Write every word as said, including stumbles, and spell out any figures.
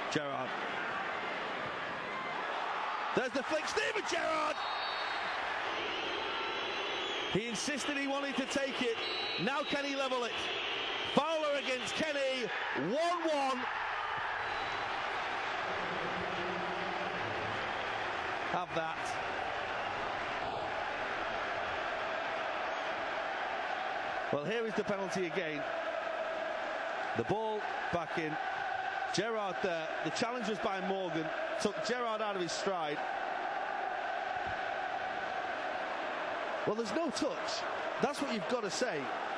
Gerrard. There's the flick, Steven Gerrard! He insisted he wanted to take it. Now can he level it? Fowler against Kenny, one one. Have that. Well, here is the penalty again. The ball back in. Gerrard there. The challenge was by Morgan. Took Gerrard out of his stride. Well, there's no touch. That's what you've got to say.